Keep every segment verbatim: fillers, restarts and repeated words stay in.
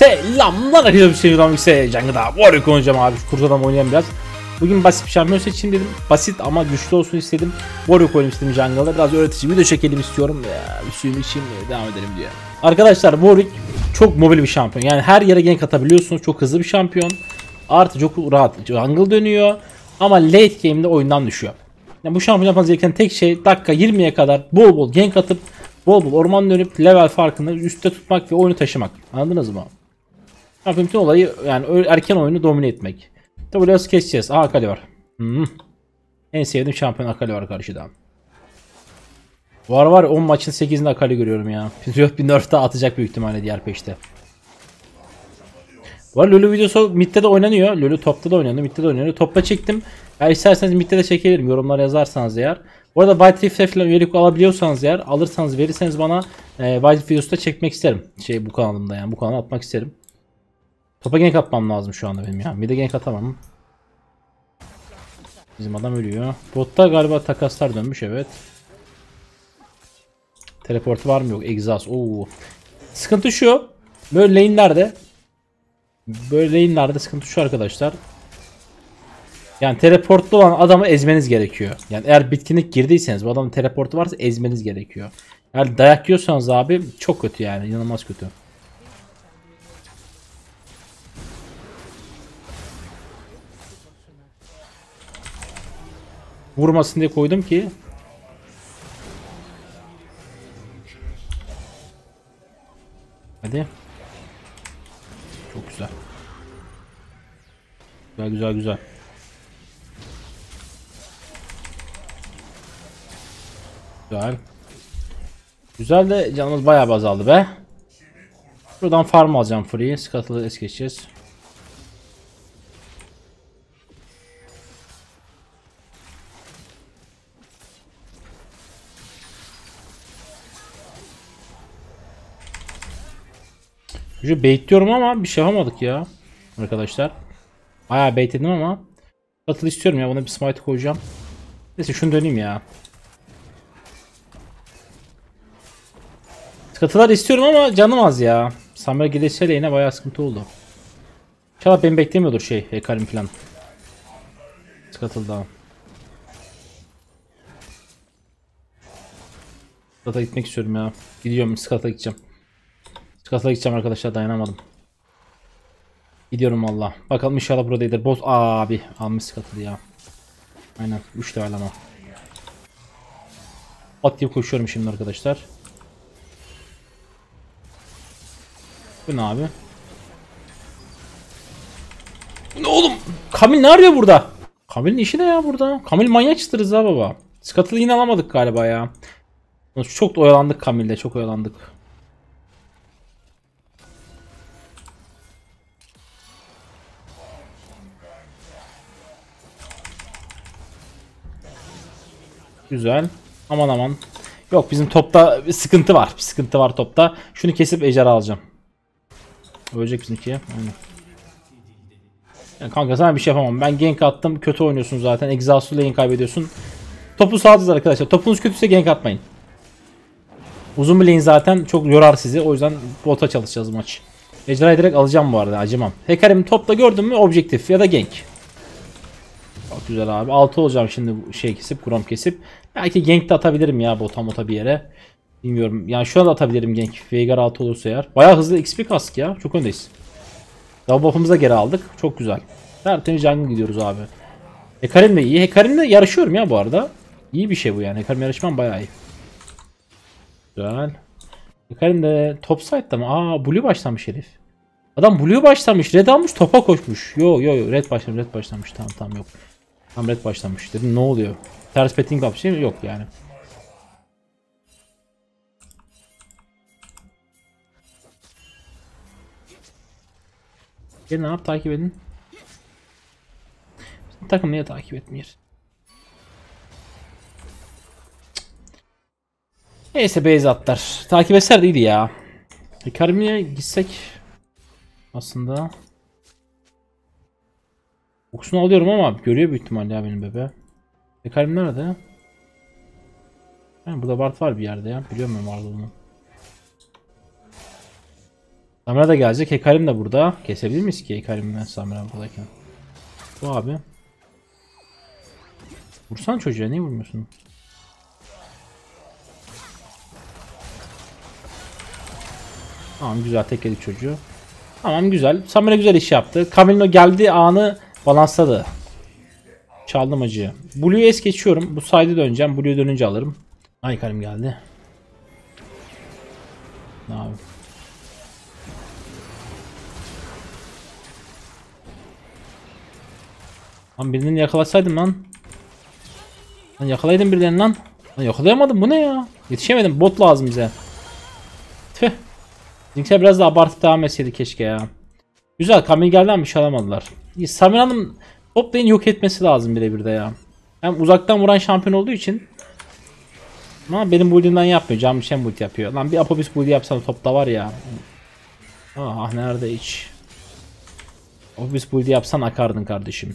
Selamlar arkadaşlar, selam ise Jungle'da Warwick oynayacağım abi. Kurt adam oynayalım biraz. Bugün basit bir şampiyon seçeyim dedim. Basit ama güçlü olsun istedim. Warwick oynayayım istedim Jungle'da. Biraz öğretici video çekelim istiyorum. Ya, bir suyum içeyim devam edelim diyor. Arkadaşlar Warwick çok mobil bir şampiyon. Yani her yere gank atabiliyorsunuz. Çok hızlı bir şampiyon. Artı çok rahat jungle dönüyor. Ama late game'de oyundan düşüyor. Yani bu şampiyon yapmanız gereken tek şey dakika yirmiye kadar bol bol gank atıp bol bol orman dönüp level farkını üstte tutmak ve oyunu taşımak. Anladınız mı? Şampiyon bütün olayı yani erken oyunu domine etmek. Tabi biraz keseceğiz. Aha Akali var. Hmm. En sevdiğim şampiyon Akali var karşıda. Var var on maçın sekizinde Akali görüyorum ya. Bir nerf daha atacak büyük ihtimalle diğer peşte. Var Lulu videosu midde de oynanıyor. Lulu topta da oynanıyor. Midde de oynanıyor. Topta çektim. Eğer isterseniz midde de çekebilirim. Yorumlar yazarsanız eğer. Bu arada White Rift'e falan üyelik alabiliyorsanız eğer, alırsanız verirseniz bana e, White Rift videosu da çekmek isterim. Şey bu kanalımda yani bu kanala atmak isterim. Topa gank atmam lazım şu anda benim ya. Mid'e gank atamam. Bizim adam ölüyor. Botta galiba takaslar dönmüş, evet. Teleport var mı yok? Exhaust. Oo. Sıkıntı şu. Böyle lane'lerde Böyle lane'lerde sıkıntı şu arkadaşlar. Yani teleportlu olan adamı ezmeniz gerekiyor. Yani eğer bitkinlik girdiyseniz bu adamın teleportu varsa ezmeniz gerekiyor. Yani dayak yiyorsanız abi çok kötü yani, inanılmaz kötü. Vurmasın diye koydum ki. Hadi. Çok güzel. Güzel güzel güzel. Güzel. Güzel de canımız bayağı azaldı be. Buradan farm alacağım free. Scuttle'ı es geçeceğiz. Şu baitliyorum ama bir şey yapamadık ya. Arkadaşlar. Bayağı baitledim ama. Scuttle istiyorum ya. Buna bir smite koyacağım. Neyse şunu döneyim ya. Scuttle'lar istiyorum ama canım az ya. Samra gidesiyle yine bayağı sıkıntı oldu. İnşallah beni beklemiyordur şey. Hekarim falan. Scuttle'da. Scuttle'a gitmek istiyorum ya. Gidiyorum, Scuttle'a gideceğim. Scuttle'a gideceğim arkadaşlar, dayanamadım. Gidiyorum valla. Bakalım inşallah buradaydır. Boss abi almış Scuttle'ı ya. Aynen üç level ama. At diye koşuyorum şimdi arkadaşlar. Bu ne abi? Bu ne oğlum? Kamil ne arıyor burada? Kamil'in işi ne ya burada? Kamil manyak çıtırız ha baba. Scuttle'ı yine alamadık galiba ya. Çok da oyalandık Kamil'de, çok oyalandık. Güzel. Aman aman. Yok, bizim topta bir sıkıntı var. Bir sıkıntı var topta. Şunu kesip ejderha alacağım. Ölecek bizimki. Aynen. Yani kanka sana bir şey yapamam. Ben gank attım. Kötü oynuyorsun zaten. Exhaust'u lane kaybediyorsun. Topu sağlayacağız arkadaşlar. Topunuz kötüyse gank atmayın. Uzun bir lane zaten çok yorar sizi. O yüzden bota çalışacağız maç. Ejderhayı direkt alacağım bu arada. Acımam. Hekarim topta gördün mü objektif ya da gank. Çok güzel abi. altı olacağım şimdi şey kesip, Grom kesip. Belki gank de atabilirim ya bota mota bir yere. Bilmiyorum. Yani şu anda atabilirim gank. Veigar altı olursa eğer. Bayağı hızlı X P kask ya. Çok öndeyiz. Double buff'ımıza geri aldık. Çok güzel. Tertemiz jungle gidiyoruz abi. Hekarim de iyi. Hekarim'le yarışıyorum ya bu arada. İyi bir şey bu yani. Hekarim yarışmam bayağı iyi. Güzel. Hekarim de top side'da mı? Aa, blue başlamış herif. Adam blue başlamış. Red almış, topa koşmuş. Yo yo yo. Red başlamış. Red başlamış. Tamam tamam yok. Tam red başlamış. Dedim ne oluyor? Ters petting up şey mi? Yok yani. Gelin abi takip edin. Takım niye takip etmiyor? Neyse base atlar. Takip etser de iyiydi ya. Hikarim'e gitsek aslında. Kokusunu alıyorum ama görüyor büyük ihtimalle ya benim bebe. Hikarim nerede? Yani burada Bart var bir yerde ya. Biliyor muyum vardı onu? Samira da gelecek. Hekarim de burada. Kesebilir miyiz ki Hekarim'le Samira buradayken? Bu abi. Vursan çocuğa, niye vurmuyorsun? Tamam güzel, tek yedik çocuğu. Tamam güzel. Samira güzel iş yaptı. Camino geldiği anı balansladı. Çaldım acıyı. Blue'yu es geçiyorum. Bu side'e döneceğim. Blue'ya dönünce alırım. Ay Karim geldi. Ne abi? Lan birini yakalasaydım lan. Lan yakalaydım birilerini lan. Lan yakalayamadım, bu ne ya? Yetişemedim, bot lazım bize. Tüh. Bizimkiler biraz daha abartıp devam etseydi keşke ya. Güzel, Kamil geldi ama bir şey alamadılar. Samira'nın top lane'i yok etmesi lazım birebir de ya. Hem uzaktan vuran şampiyon olduğu için. Ama benim build'imden yapmıyor. Canlı Shen build yapıyor. Lan bir Apophis build yapsam topta var ya. Ah nerede hiç. Apophis build yapsan akardın kardeşim.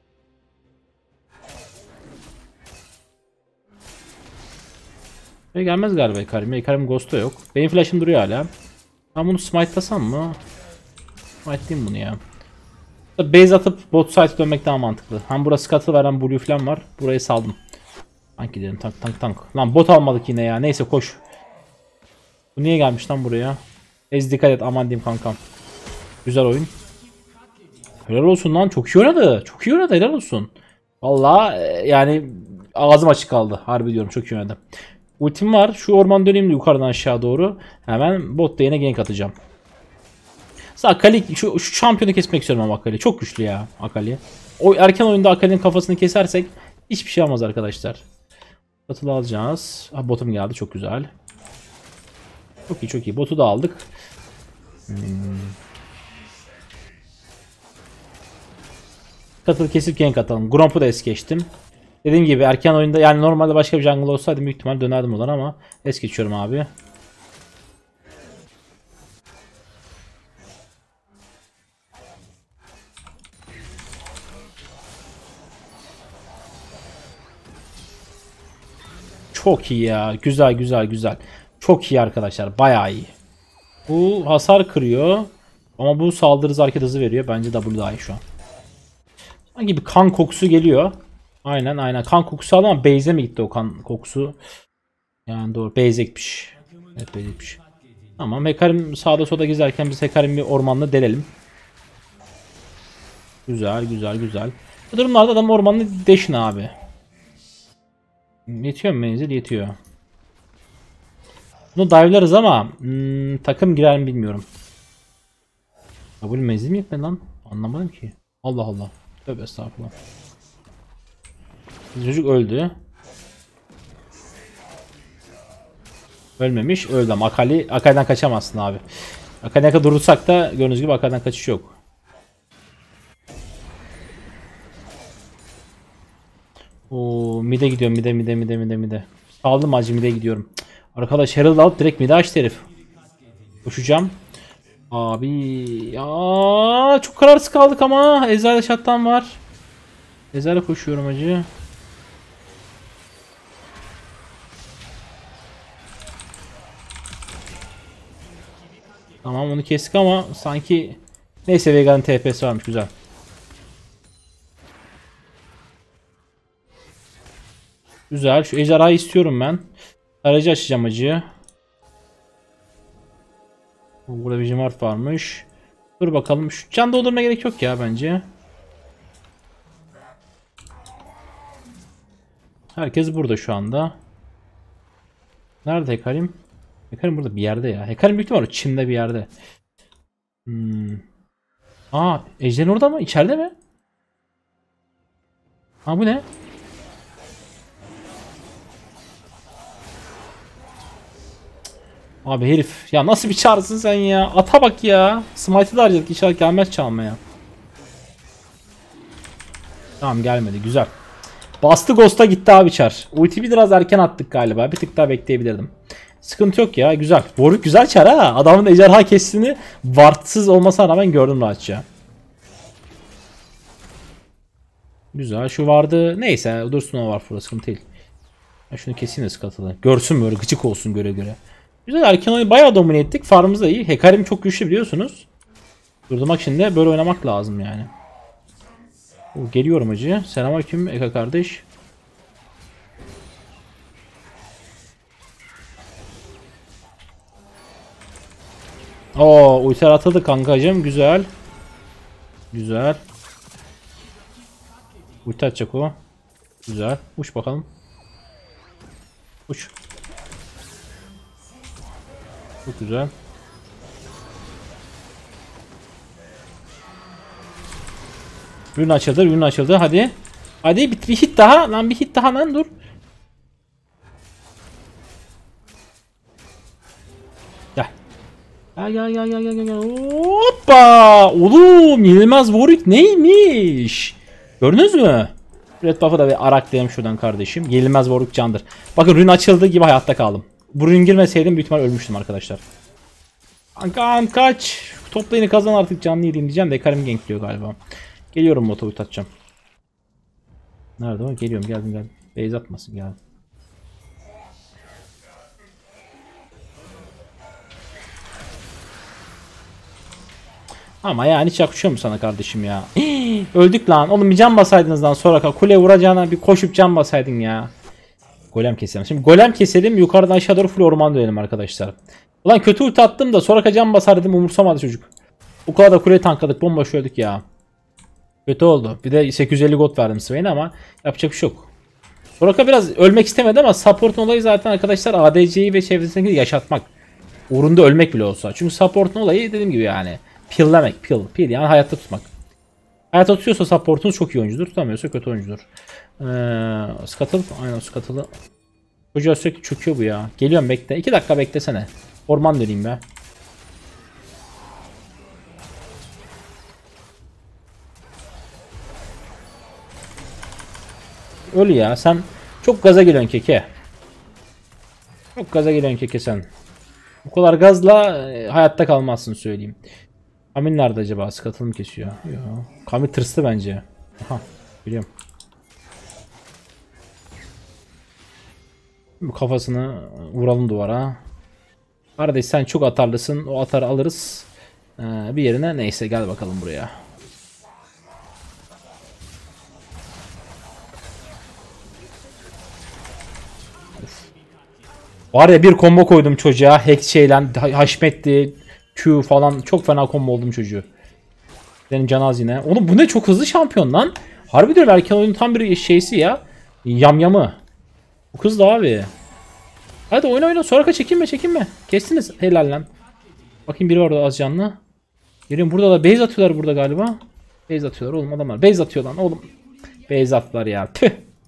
Ve gelmez galiba Ekarim. Ekarim Ghost'u yok. Benim flash'ım duruyor hala. Ben bunu smite'lasam mı? Smite'layayım bunu ya. Base atıp bot side'e dönmek daha mantıklı. Hem burası katı var hem blue falan var. Burayı saldım. Tank gidelim, tank tank tank. Lan bot almadık yine ya. Neyse koş. Bu niye gelmiş lan buraya? Ez dikkat et, aman diyeyim kankam. Güzel oyun. Helal olsun lan, çok iyi oynadı. Çok iyi oynadı, helal olsun. Vallahi yani ağzım açık kaldı. Harbi diyorum, çok iyi oynadı. Ultim var. Şu orman döneyim de yukarıdan aşağı doğru. Hemen bot lane'e gank atacağım. Akali, şu, şu şampiyonu kesmek istiyorum ama Akali. Çok güçlü ya Akali. O erken oyunda Akali'nin kafasını kesersek hiçbir şey olmaz arkadaşlar. Batılı alacağız. Ha, botum geldi, çok güzel. Çok iyi çok iyi. Botu da aldık. Hmm. Katılı kesip gank atalım. Gromp'u da es geçtim. Dediğim gibi erken oyunda, yani normalde başka bir jungle olsaydı büyük ihtimal dönerdim oradan ama es geçiyorum abi. Çok iyi ya. Güzel güzel güzel. Çok iyi arkadaşlar. Bayağı iyi. Bu hasar kırıyor. Ama bu saldırı hareket hızı veriyor. Bence W daha iyi şu an. Sanki bir kan kokusu geliyor. Aynen aynen. Kan kokusu aldı ama base'e mi gitti o kan kokusu? Yani doğru. Base'e gitmiş. Evet, base'e gitmiş. Tamam. Hekarim sağda solda gezerken biz Hekarim bir ormanla delelim. Güzel güzel güzel. Bu durumlarda adam ormanla deşin abi. Yetiyor mu menzil? Yetiyor. Bunu dive'larız ama hmm, takım girer mi bilmiyorum. Ya bu menzil mi yetmedi lan? Anlamadım ki. Allah Allah. Tövbe estağfurullah. Çocuk öldü. Ölmemiş. Öldü ama Akali, Akali'den kaçamazsın abi. Akali'ne kadar durursak da gördüğünüz gibi Akali'den kaçış yok. Oo, mid'e gidiyorum, mid'e mid'e mid'e mid'e mid'e. Aldım acı, mid'e gidiyorum. Arkadaş Herald alıp direkt mid'e açtı herif. Koşacağım. Abi ya çok kararsız kaldık ama Ezreal'de şattan var. Ezreal'e koşuyorum acı. Tamam onu kestik ama sanki neyse Veigar'ın T P'si varmış, güzel. Güzel, şu ejderhayı istiyorum ben. Aracı açacağım acı. Burada bir Jimart varmış. Dur bakalım. Şu can doldurmaya gerek yok ya bence. Herkes burada şu anda. Nerede Hekarim? Hekarim burada bir yerde ya. Hekarim büyük ihtimalle Çin'de bir yerde. Hmm. Aa, Ejder'in orada mı? İçeride mi? Aa, bu ne? Abi herif ya, nasıl bir çağrısın sen ya? Ata bak ya. Smite'ı da harcadık, inşallah gelmez çalmaya. Tamam gelmedi, güzel. Bastı Ghost'a gitti abi çar. Ultiyi biraz erken attık galiba. Bir tık daha bekleyebilirdim. Sıkıntı yok ya, güzel. Warwick güzel çar ha. Adamın ejderha kestiğini wardsız olmasına rağmen gördüm rahatça. Güzel, şu vardı. Neyse dursun, o var burada, sıkıntı değil. Ya şunu keseyim de sıkıntılı. Görsün böyle, gıcık olsun göre göre. Güzel, erken oyunu bayağı domine ettik. Farmımız da iyi. Hekarim çok güçlü biliyorsunuz. Durdurmak için de böyle oynamak lazım yani. O, geliyorum hacı. Selamünaleyküm Eka kardeş. Oo, ulti atladı kankacığım. Güzel. Güzel. Ulti atacak o. Güzel. Uç bakalım. Uç. Çok güzel. Ürün açıldı, ürün açıldı. Hadi. Hadi bir, bir hit daha. Lan bir hit daha lan dur. Gel. Gel gel gel gel gel gel. Hoppa! Oğlum yenilmez Warwick neymiş? Gördünüz mü? Red buff'ı da bir araklayalım şuradan kardeşim. Yenilmez Warwick candır. Bakın rün açıldığı gibi hayatta kaldım. Bu rün girmeseydim büyük ihtimal ölmüştüm arkadaşlar. Kankam kaç. Top lane'i kazan artık, canlı yediğim diyeceğim de Karim gankliyor galiba. Geliyorum, motoyu atacağım. Nerede o? Geliyorum, geldim geldim. Base atmasın, geldim. Ama yani hiç yakışıyor mu sana kardeşim ya? Hii, öldük lan. Oğlum bir can basaydınız lan sonra. Kule vuracağına bir koşup can basaydın ya. Golem keselim. Şimdi golem keselim. Yukarıdan aşağı doğru full orman dönelim arkadaşlar. Ulan kötü ulti attım da sonra can basar dedim, umursamadı çocuk. O kadar da kuleyi tankladık. Bomboş öldük ya. Kötü oldu. Bir de sekiz yüz elli gold verdim Swain'e ama yapacak bir şey yok. Soraka biraz ölmek istemedi ama support'un olayı zaten arkadaşlar A D C'yi ve çevresindeki yaşatmak. Uğrunda ölmek bile olsa. Çünkü support'un olayı dediğim gibi yani. Pill'lemek. Pill. Pill yani hayatta tutmak. Hayatta tutuyorsa support'unuz çok iyi oyuncudur. Tutamıyorsa kötü oyuncudur. Ee, Scuttle. Aynen Scuttle'ı. Çocuğa sürekli çöküyor bu ya. Geliyorum, bekle. iki dakika beklesene. Orman döneyim be. Öl ya. Sen çok gaza geliyorsun keke. Çok gaza geliyorsun keke sen. Bu kadar gazla e, hayatta kalmazsın söyleyeyim. Kamil nerede acaba? Scuttle'ı mı kesiyor? Yok. Kamil tırstı bence. Aha. Biliyorum. Bu kafasını vuralım duvara. Kardeş sen çok atarlısın. O atarı alırız. Ee, bir yerine neyse, gel bakalım buraya. Of. Var ya bir combo koydum çocuğa. Hex şeyle Haşmet'ti. Q falan, çok fena combo oldum çocuğu. Benim canaz yine. Oğlum bu ne çok hızlı şampiyon lan. Harbi diyor, erken oyunun tam bir şeysi ya. Yamyamı. Bu kız da abi. Hadi oyna oyna. Soraka çekinme çekinme. Kestiniz. Helal lan. Bakayım biri orada az canlı. Görüyorum burada da base atıyorlar burada galiba. Base atıyorlar oğlum adamlar. Base atıyor lan oğlum. Base attılar ya. Tüh.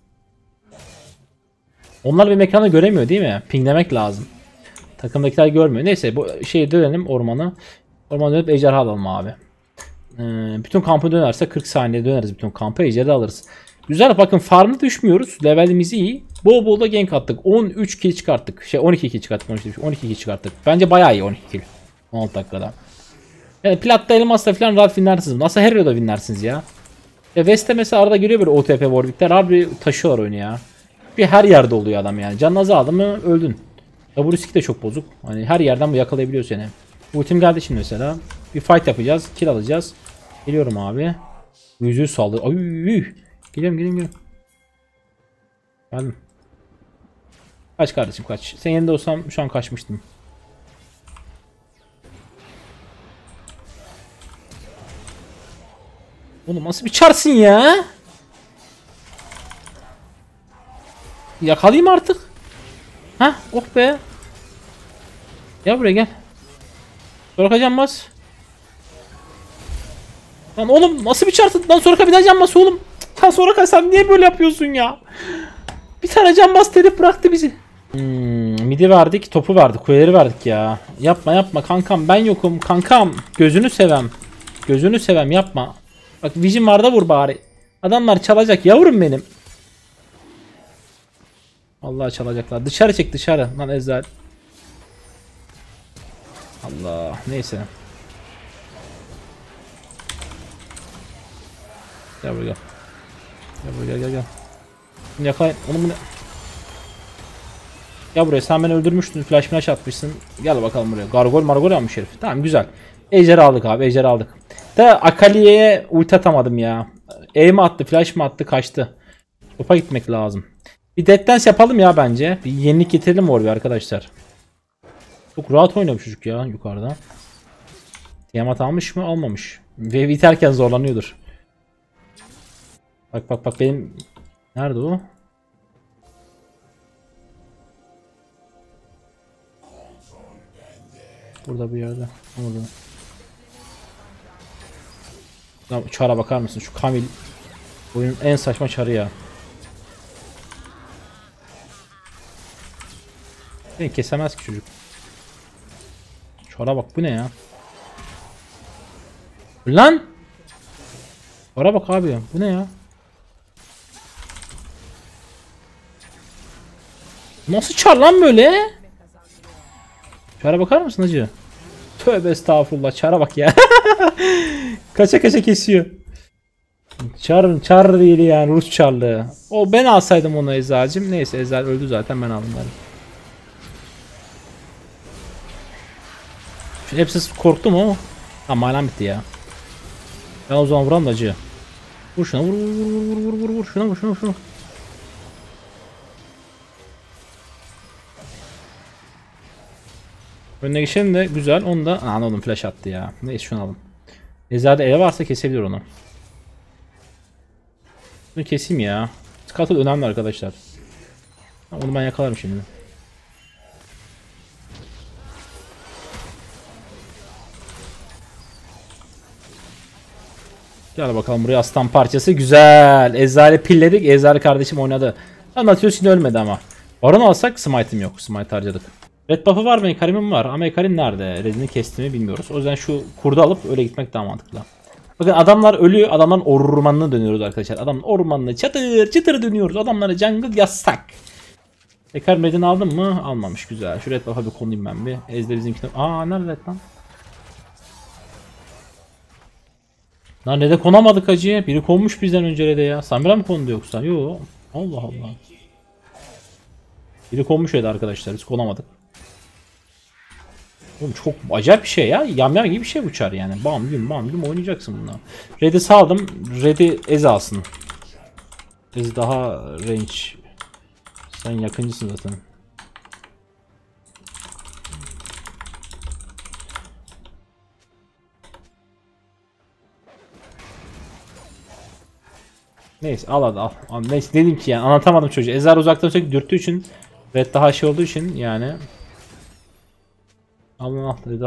Onlar benim ekranda göremiyor değil mi? Pinglemek lazım. Takımdakiler görmüyor. Neyse bu şeye dönelim ormana. Ormana dönüp ejderha alalım abi. Ee, bütün kampı dönerse kırk saniyede döneriz bütün kampı. Ejderha alırız. Güzel, bakın farmda düşmüyoruz. Levelimiz iyi. Bol bol da gank attık. on üç kill çıkarttık. Şey on iki kill çıkarttık. on iki kill çıkarttık. Bence bayağı iyi on iki kill. on altı dakikada. Yani platta elmasla falan rahat winlersiniz. Nasıl her yerde winlersiniz ya. Ya West'te mesela arada geliyor böyle O T P Warwick'ler. Abi taşıyorlar oyunu ya. Bir her yerde oluyor adam yani. Canın azaldı mı öldün. W skill de çok bozuk. Hani her yerden bu yakalayabiliyor seni. Ultim geldi şimdi mesela. Bir fight yapacağız. Kill alacağız. Geliyorum abi. Yüzüğü saldır. Ay. Geliyorum geliyorum geliyorum. Geldim. Kaç kardeşim kaç. Sen yerinde olsam şu an kaçmıştım. Oğlum nasıl bir çarsın ya? Yakalayayım artık. Hah oh be. Gel buraya gel. Soraka canmaz. Lan oğlum nasıl bir çarsın? Lan Soraka bir daha canmaz oğlum. Lan Soraka sen niye böyle yapıyorsun ya? Bir tane canmaz telif bıraktı bizi. Hmm, midi verdik, topu verdik, kuleleri verdik ya. Yapma yapma kankam, ben yokum kankam. Gözünü sevem. Gözünü sevem yapma. Bak Vision var da vur bari. Adamlar çalacak yavrum benim. Allah çalacaklar. Dışarı çek dışarı. Lan Ezel. Allah neyse. Gel buraya gel. Gel buraya gel gel gel. Yakalayın. Onu bunu. Gel buraya, sen beni öldürmüştün. Flash flash atmışsın. Gel bakalım buraya. Gargol margol yapmış herif. Tamam güzel. Ejder aldık abi. Ejder aldık. Da Akali'ye ulti atamadım ya. E mi attı? Flash mı attı? Kaçtı. Topa gitmek lazım. Bir dead dance yapalım ya bence. Bir yenilik getirelim oraya arkadaşlar. Çok rahat oynamış çocuk ya yukarıda. Tiamat almış mı? Almamış. Ve biterken zorlanıyordur. Bak bak bak benim... Nerede o? Burada bir yerde. Orada. Ya çara bakar mısın? Şu Kamil oyunun en saçma çarı ya. Beni kesemez ki çocuk. Çara bak, bu ne ya? Lan! Çara bak abi, bu ne ya? Nasıl çar lan böyle? Çara bakar mısın hacı? Tövbe estağfurullah, çara bak ya. Kaça kaça kesiyor. Çar, çar değil yani, Rus çarlığı. O ben alsaydım onu Eczacım. Neyse, Eczacı öldü zaten, ben aldım bari. Hepsi korktu mu? Ha, manam bitti ya. Ben o zaman vuram da acı. Vur şuna, vur vur vur vur vur vur vur şuna, vur şuna, vur şuna. Önüne geçelim de güzel. Onu da anladım, flash attı ya. Neyse şunu alalım. Eczacı ele varsa kesebilir onu. Bunu keseyim ya. Scuttle önemli arkadaşlar. Onu ben yakalarım şimdi. Gel bakalım buraya, aslan parçası. Güzel. Eczale pilledik. Eczale kardeşim oynadı. Anlatıyor, şimdi ölmedi ama. Baron alsak smite'im yok. Smite harcadık. Red buff'ı var mı? Ekarim'im var. Ama Ekarim nerede? Red'ini kestiğimi bilmiyoruz. O yüzden şu kurdu alıp öyle gitmek daha mantıklı. Bakın adamlar ölüyor. Adamların ormanına dönüyoruz arkadaşlar. Adamın ormanına çatır çatır dönüyoruz. Adamlara jungle yasak. Ekarim Red'ini aldın mı? Almamış. Güzel. Şu Red buff'a bir konayım ben bir. Ezde bizimkine. Aa, nerede Red lan? Lan Red'e konamadık hacı. Biri konmuş bizden önce Red'e ya. Samira mı kondu yoksa? Yo. Allah Allah. Biri konmuş Red'e arkadaşlar. Biz konamadık. Oğlum çok acayip bir şey ya. Yamyam gibi bir şey bu çar yani. Bam güm bam güm oynayacaksın bununla. Red'i saldım. Red'i Ez alsın. Ez daha range. Sen yakıncısın zaten. Neyse al hadi al. al. Neyse dedim ki yani anlatamadım çocuğu. Ezar uzaktan sürekli dürttüğü için, Red daha şey olduğu için yani. Al al Red'i.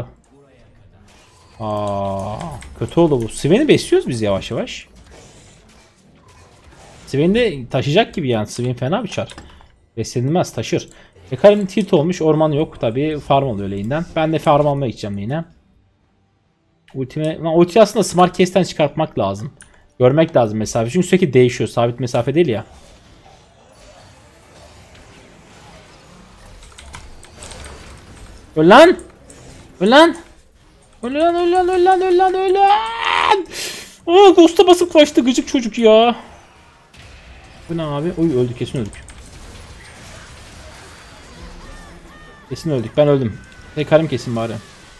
Aa, kötü oldu bu. Sven'i besliyoruz biz yavaş yavaş. Sven'i de taşıyacak gibi yani. Sven fena bir çar. Beslenilmez, taşır. Ekarim tilt olmuş. Orman yok. Tabi farm oluyor lane'den. Ben de farm almaya gideceğim yine. Ultime, ulti aslında smart case'ten çıkartmak lazım. Görmek lazım mesafe. Çünkü sürekli değişiyor. Sabit mesafe değil ya. Öl lan! Öl lan! Öl lan, öl lan, öl lan, öl lan, öl lan! Aa, Ghost'a basıp kaçtı gıcık çocuk ya. Bu ne abi? Oy, öldük, kesin öldük. Kesin öldük, ben öldüm. Tekarım kesin bari.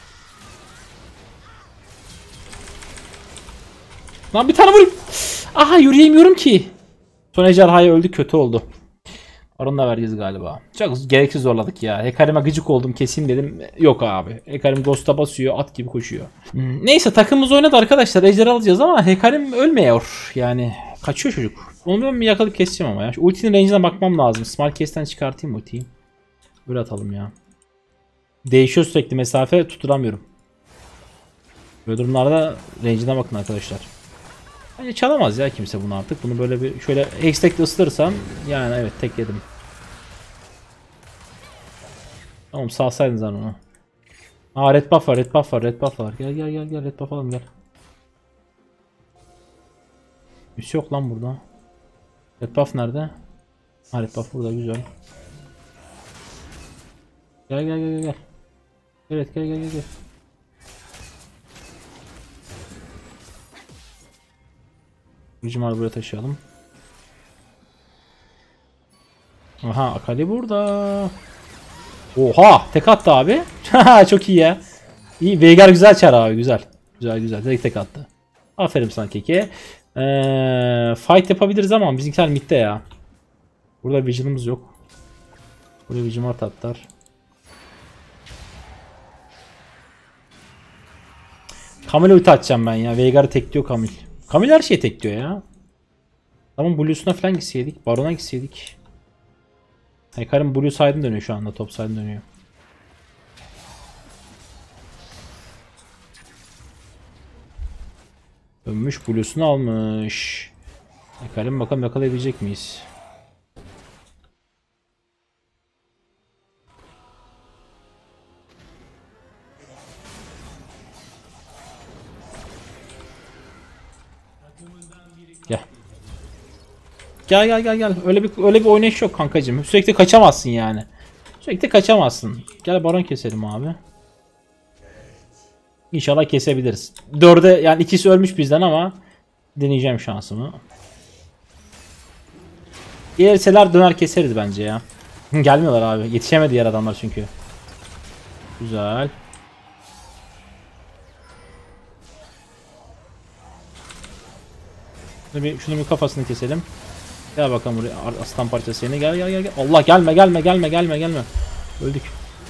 Lan bir tane vurayım. Aha, yürüyemiyorum ki. Son ejderhaya öldü, kötü oldu. Baron'la vereceğiz galiba. Çok gereksiz zorladık ya. Hecarim'e gıcık oldum, keseyim dedim. Yok abi. Hecarim Ghost'a basıyor, at gibi koşuyor. Hmm. Neyse, takımımız oynadı arkadaşlar. Ejder alacağız ama Hecarim ölmüyor. Yani kaçıyor çocuk. Onu ben bir yakalayıp keseceğim ama ya. Şu ultinin range'ine bakmam lazım. Smart case'ten çıkartayım ultiyi. Böyle atalım ya. Değişiyor sürekli mesafe, tuturamıyorum. Böyle durumlarda range'ine bakın arkadaşlar. Bence çalamaz ya kimse bunu artık. Bunu böyle bir şöyle hextech'le ısıtırsam yani evet, tek yedim. Tamam, salsaydın sen onu. Aa, red buff var, red buff var, red buff var. Gel gel gel gel, red buff alalım gel. Bir şey yok lan burada. Red buff nerede? Ha, red buff burada, güzel. Gel gel gel gel. Evet, gel gel gel gel. Gücümü buraya taşıyalım. Aha, Akali burada. Oha tek attı abi. Çok iyi ya. İyi Veigar güzel çar abi güzel. Güzel güzel direkt tek attı. Aferin sana Keke. Ee, fight yapabiliriz ama bizimkiler midde ya. Burada vision'ımız yok. Buraya vision art atlar. Kamil'e ulti atacağım ben ya. Veigar'ı tekliyor Kamil. Kamil her şeyi tekliyor ya. Tamam Blue'suna falan gitseydik. Baron'a gitseydik. Hekar'ın Blue side'ın dönüyor şu anda. Top side'ın dönüyor. Dönmüş Blue'sunu almış. Hekar'ın bakalım yakalayabilecek miyiz? Gel. Gel gel gel gel. Öyle bir öyle bir oynayış yok kankacığım. Sürekli kaçamazsın yani. Sürekli kaçamazsın. Gel baron keselim abi. İnşallah kesebiliriz. Dörde yani ikisi ölmüş bizden ama deneyeceğim şansımı. Gelirseler döner keseriz bence ya. Gelmiyorlar abi. Yetişemedi diğer adamlar çünkü. Güzel. Şunu bir, şunu bir kafasını keselim. Gel bakalım buraya aslan parçası yerine gel gel gel gel. Allah gelme gelme gelme gelme gelme. Öldük.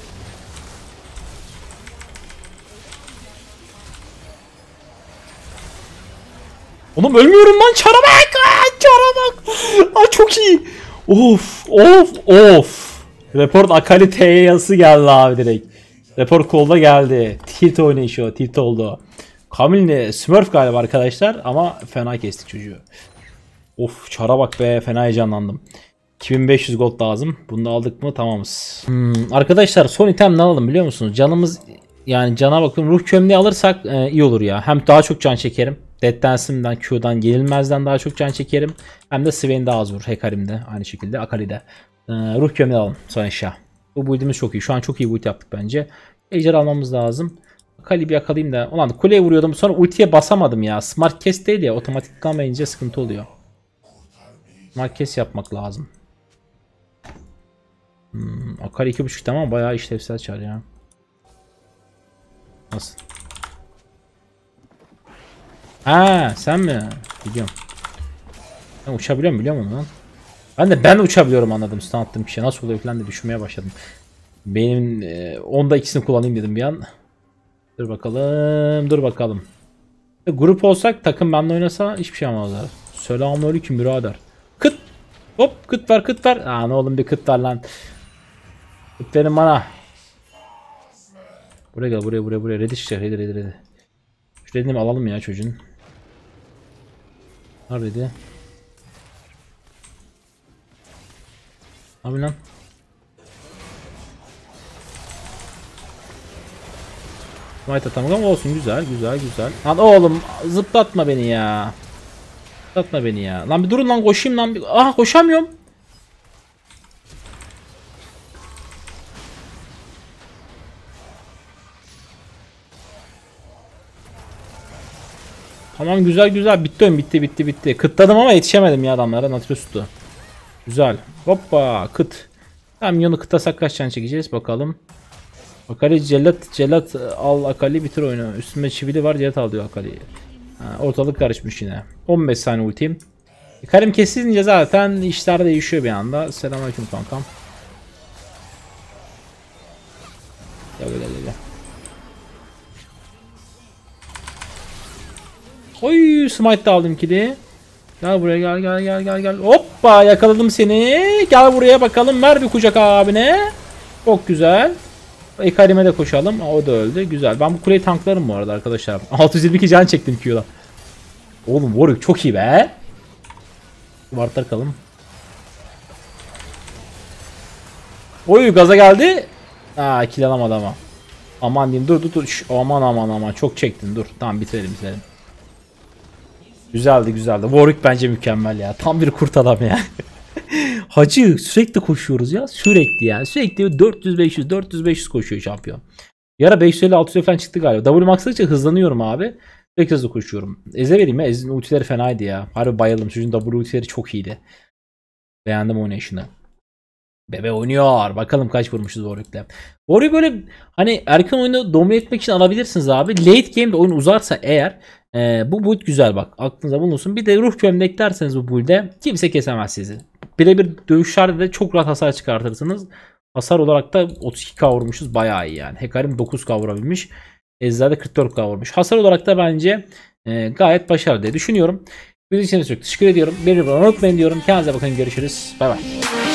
Oğlum ölmüyorum lan çara bak. Aa, çara bak. Aa, çok iyi. Of of of. Report Akali T'ye yazısı geldi abi direkt. Report kolda geldi. Tilt oynayışı o. Tilt oldu. Kamil'le Smurf galiba arkadaşlar ama fena kestik çocuğu. Of çara bak be fena heyecanlandım. iki bin beş yüz gold lazım. Bunu da aldık mı tamamız. Hmm, arkadaşlar son item ne alalım biliyor musunuz? Canımız yani cana bakın ruh kömleği alırsak e, iyi olur ya. Hem daha çok can çekerim. Dead Dance'imden, Q'dan, Yenilmez'den daha çok can çekerim. Hem de Swain daha az vurur. Hekarim'de aynı şekilde. Akali'de. E, ruh kömleği alalım son eşya. Bu build'imiz çok iyi. Şu an çok iyi build yaptık bence. Ejder almamız lazım. Akali bir yakalayayım da. Ulan kuleye vuruyordum sonra ultiye basamadım ya. Smart Cast değil ya. Otomatik kalmayınca sıkıntı oluyor. Smart Cast yapmak lazım. Hmm, Akali iki buçuk tamam bayağı işlevsel çar ya. Nasıl? Ha sen mi? Biliyorum. Ben uçabiliyorum biliyor musun lan? Ben de ben uçabiliyorum anladım. Stun attığım bir şey nasıl oluyor falan diye düşünmeye başladım. Benim e, onda ikisini kullanayım dedim bir an. Dur bakalım dur bakalım. E, grup olsak takım benimle oynasa hiçbir şey olmazlar. Selamünaleyküm birader. Kıt. Hop kıt ver kıt ver. Aa ne oğlum bir kıt ver lan. Kıt verin bana. Buraya gel buraya buraya buraya. Ready işte ready ready ready. Şu ready'ni alalım ya çocuğun. Nerede? Abi lan. Smite atamadım ama olsun güzel güzel güzel. Lan oğlum zıplatma beni ya. Zıplatma beni ya. Lan bir durun lan koşayım lan. Ah koşamıyorum. Tamam güzel güzel bitti oyun bitti bitti bitti. Kıtladım ama yetişemedim ya adamlara. Nautilus tuttu. Güzel. Hoppa kıt. Tamam yonu kıtasak kaç tane çekeceğiz bakalım. Akali cellat cellat al Akali bitir oyunu. Üstüme çivili var cellat al diyor Akali. Ha, ortalık karışmış yine. on beş saniye ultiyim. Karim kesilince zaten işler değişiyor bir anda. Selamünaleyküm kankam. Gel gel gel. Oy smite de aldım kili. Gel buraya gel gel gel gel gel. Hoppa yakaladım seni. Gel buraya bakalım ver bir kucak abine. Çok güzel. Ekarim'e de koşalım. O da öldü. Güzel. Ben bu kuleyi tanklarım bu arada arkadaşlar. altı yüz yirmi iki can çektim Q'da. Oğlum Warwick çok iyi be. Vartlar kalım. Oy gaza geldi. Aa kill alamadı ama. Aman diyeyim dur dur dur. Şş, aman aman aman çok çektin dur. Tamam bitirelim bitirelim. Güzeldi güzeldi. Warwick bence mükemmel ya. Tam bir kurt adam ya. Hacı sürekli koşuyoruz ya. Sürekli ya. Sürekli dört yüz beş yüz dört yüz beş yüz koşuyor şampiyon. Yara beş yüz elli altı yüz falan çıktı galiba. W max'ladıkça hızlanıyorum abi. Sürekli hızlı koşuyorum. Eze vereyim ya. Eze'nin ultileri fenaydı ya. Harbi bayıldım. Çocuğun W ultileri çok iyiydi. Beğendim oynayışını. Bebe oynuyor. Bakalım kaç vurmuşuz Warwick'le. Warwick böyle hani erken oyunu domine etmek için alabilirsiniz abi. Late game'de oyun uzarsa eğer e, bu build güzel bak. Aklınıza bulunsun. Bir de ruh gömleği eklerseniz bu build'e kimse kesemez sizi. Birebir dövüşlerde de çok rahat hasar çıkartırsınız. Hasar olarak da otuz iki K vurmuşuz. Bayağı iyi yani. Hekarim dokuz K vurabilmiş. Ezra da kırk dört K vurmuş. Hasar olarak da bence e, gayet başarılı diye düşünüyorum. Videoyu için çok teşekkür ediyorum. Beni unutmayın diyorum. Kendinize bakın. Görüşürüz. Bay bay.